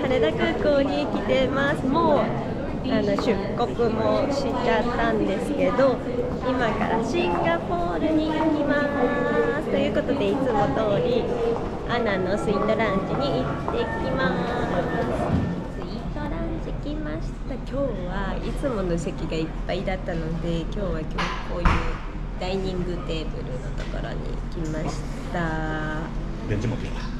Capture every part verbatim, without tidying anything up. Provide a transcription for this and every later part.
羽田空港に来てます。もうあの出国もしちゃったんですけど、今からシンガポールに行きます。ということで、いつも通りアナのスイートラウンジに行ってきます。スイートラウンジ来ました。今日はいつもの席がいっぱいだったので、今日は今日こういうダイニングテーブルのところに来ました。 レンジ持ってきた。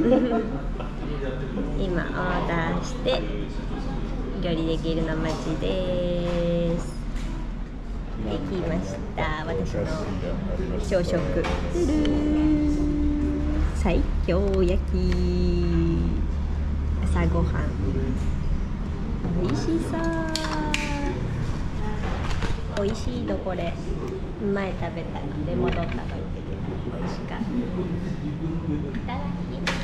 今オーダーして料理できるの待ちです。できました。私の朝食西京焼き、朝ごはんおいしそう。おいしいどこれ前食べたので戻ったのでおいしかった。いただきます。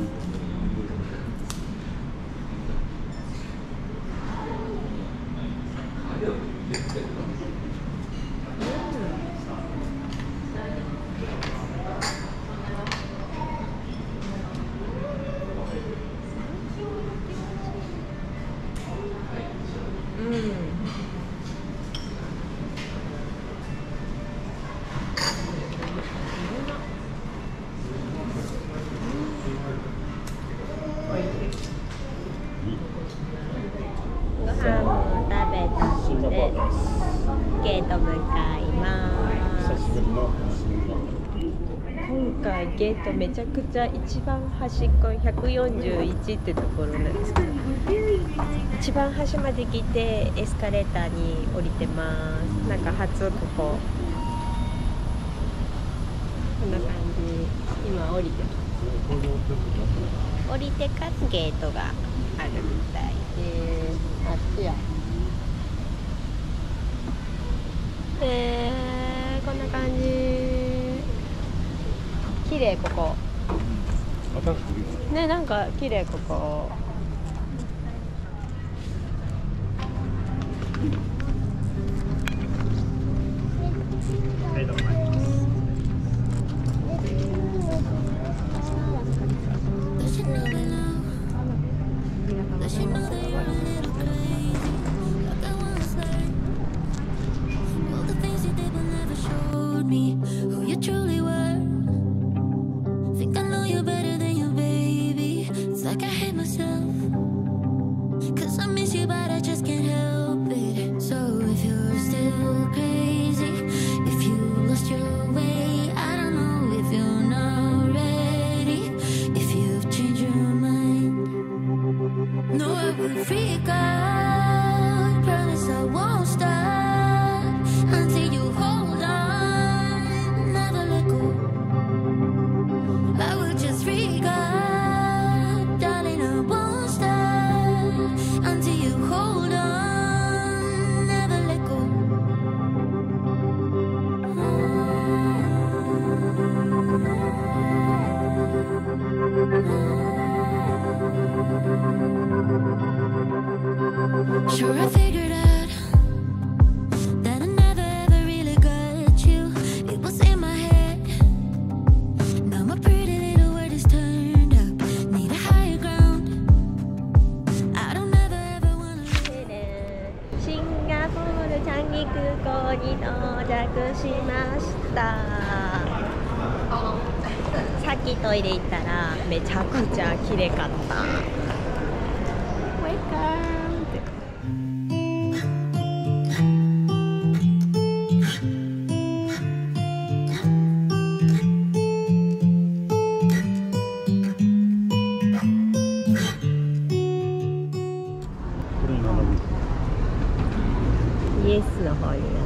ゲート向かいます。今回ゲートめちゃくちゃ一番端っこひゃくよんじゅういちってところなんですけど、一番端まで来てエスカレーターに降りてます。なんか初こここんな感じ。今降りてます。降りてからゲートがあるみたいです。あっちや。えー、こんな感じ。綺麗ここ。ね、なんか綺麗ここ。 Sure, I figured out that I never ever really got you. It was in my head. Now my pretty little world is turned up. Need a higher ground. I don't ever ever wanna. シンガポールチャンギ空港に到着しました。さっきトイレ行ったらめちゃくちゃ綺麗かった。イエスの方に並ぶ。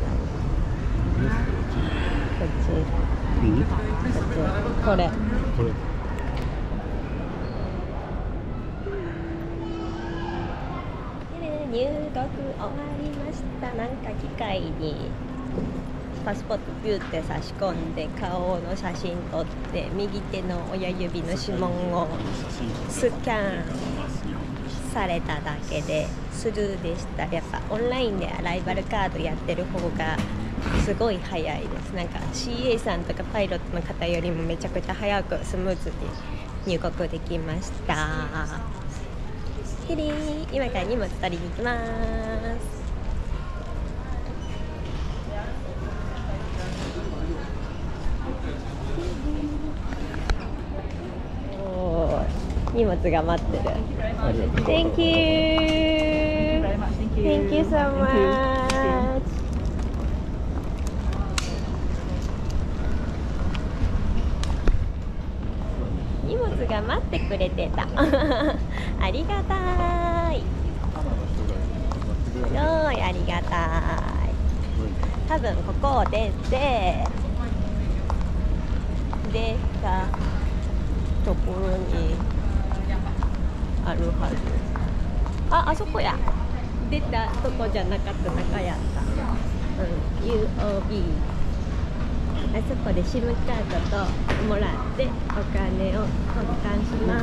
こっち。こっち。これ。 これ。 入国終わりました。なんか機械にパスポートピューって差し込んで顔の写真撮って右手の親指の指紋をスキャンされただけでスルーでした。やっぱオンラインでアライバルカードやってる方がすごい早いです。なんか シーエー さんとかパイロットの方よりもめちゃくちゃ早くスムーズに入国できました。 テリー今から荷物取りに行きます。おー、荷物が待ってる。 Thank you Thank you so much。荷物が待ってくれてたありがたい、すごいありがたい。多分ここを出て出たところにあるはず。あ、あそこや。出たとこじゃなかった中やった。うん、ユーオービー。あそこで シム カードともらってお金を交換します。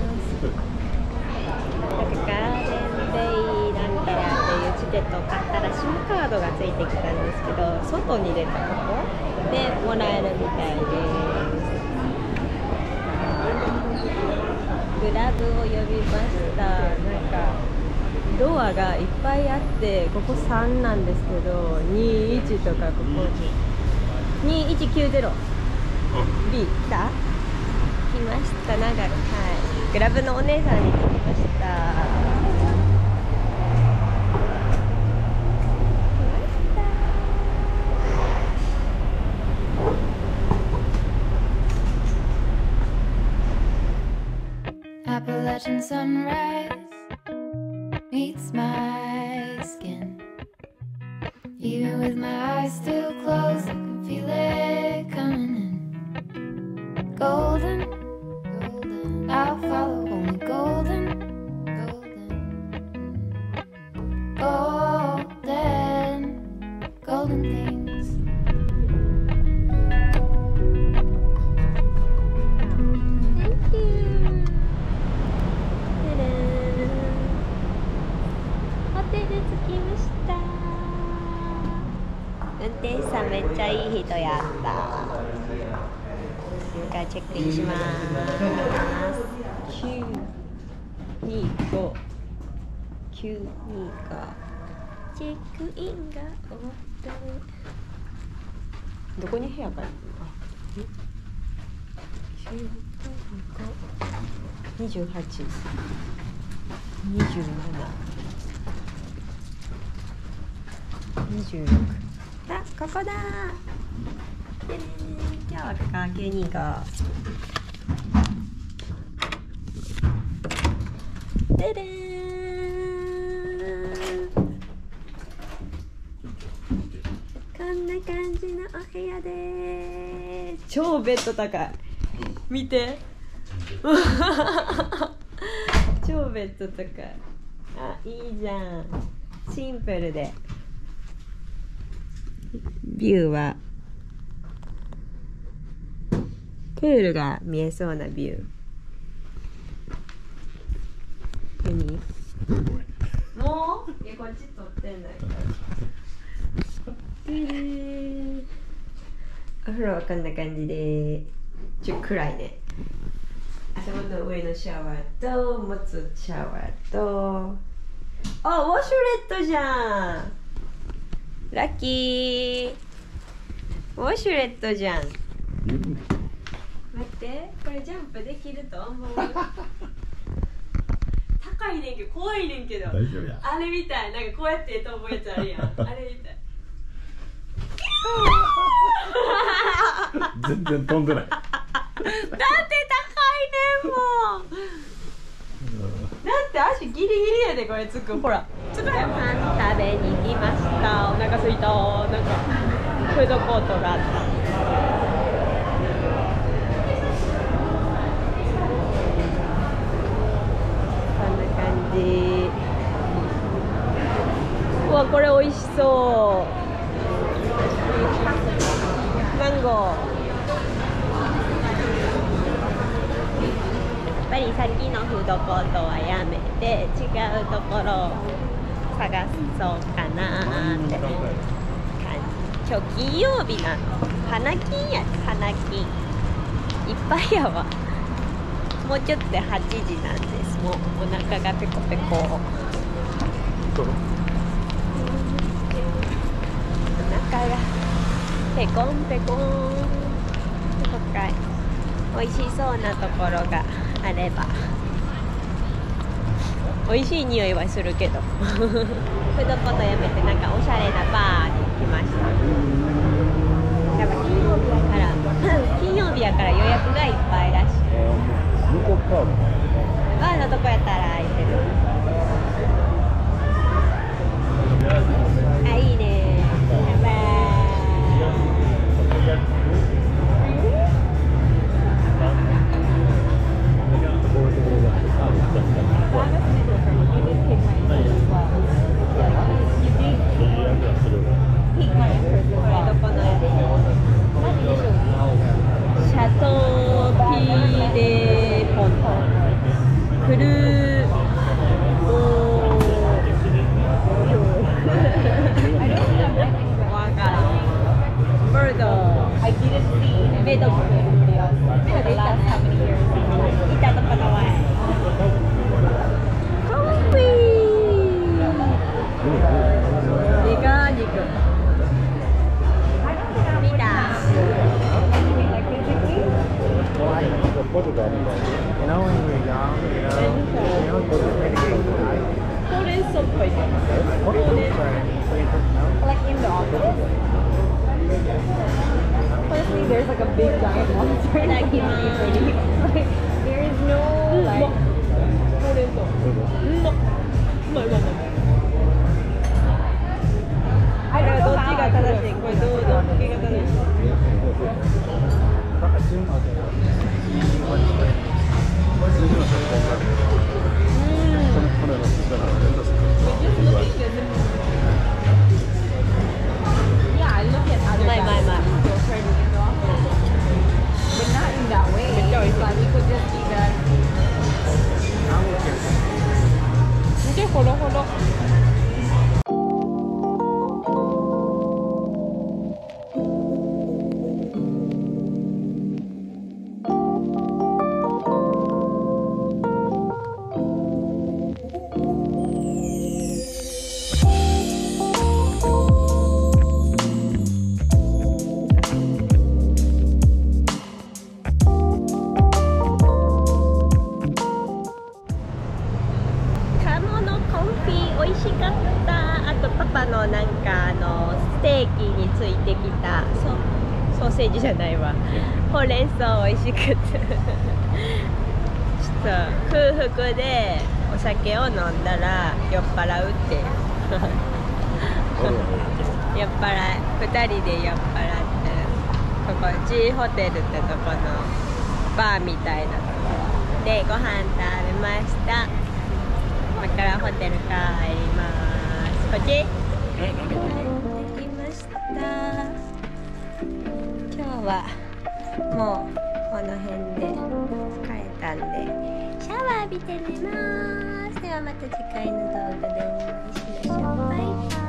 なんかガーデンデイなんたらっていうチケットを買ったら シム カードがついてきたんですけど、外に出たとこでもらえるみたいです。グラブを呼びました。なんかドアがいっぱいあって、ここさんなんですけど、にいちとかここににいちきゅうゼロ ビー 来た？来ました。なんか、はい、グラブのお姉さんに聞きました。 Appalachian sunrise meets my skin. Even with my eyes still closed, I can feel it coming in. Golden, golden, I'll follow only golden, golden, golden, golden things. Thank you. ホテル着きました。運転手さんめっちゃいい人やった。今からチェックインします。きゅうにご きゅうにごチェックインが終わった。どこに部屋かにじゅうはち、にじゅうなな、にじゅうろく。あ、ここだ。でね、今日はかけにが。ででーん。こんな感じのお部屋でーす。超ベッド高い。見て。超ベッド高い。あ、いいじゃん。シンプルで。ビューはプールが見えそうなビュー。何？もう？いや、こっち撮ってんだけど。お風呂はこんな感じで、ちょっと暗いね。頭の上のシャワーと持つシャワーと、あ、ウォシュレットじゃん。ラッキー。ウォシュレットじゃん。待って、これジャンプできると思う。高いねんけど、怖いねんけど。 大丈夫や。 あれみたい、なんかこうやって飛ぶやつあるやん。あれみたい。 全然飛んでない。 だって高いねんもん。だって足ギリギリやでこれつく。ほらつくやん。ご飯食べに来ました。お腹すいた。なんかフードコートがあった。こんな感じ。うわ、これ美味しそう。マンゴー。やっぱりさっきのフードコートはやめて違うところを探そうかなって感じ。今日金曜日なの。花金やで、花金いっぱいやわ。もうちょっとではちじなんですもうお腹がペコペコ。お腹がペコンペコン。他美味しそうなところがあれば。美味しい匂いはするけどフードコートやめてなんかおしゃれなバーに来ました。やっぱ金曜日やから金曜日やから予約がいっぱいらしい。バーのとこやったら空いてる。あ、いいね。バイシャトーピーレポンクルーオわからんバードメドクいたとこの前コンフィーメガ肉見た You know, when you're young, you know, you know, you just mitigate life. ほうれん草っぽいね。 What is it? No? Like in the office. Honestly, there's like a big giant monster. I like it. Like, there is no like. ほうれん草。うんま。うまいうまいうまい。 I don't ど know っち how が I 正 do しい？ it. これどうどっちが正しい？ Assume okay. Yeah, I look at other My, guys my, my. who are trying to get the office, but not in that way. It's like we could just be that. 見てほろほろ。美味しかった。あとパパのなんかあのステーキについてきたソ、ソーセージじゃないわ、ほうれん草美味しくてちょっと空腹でお酒を飲んだら酔っ払うって酔っ払いふたりで酔っ払ってここ G ホテルってとこのバーみたいなところでご飯食べました。今からホテル帰ります。こっち？できました。今日はもうこの辺で疲れたんでシャワー浴びて寝ます。ではまた次回の動画でお会いしましょう。バイバイ。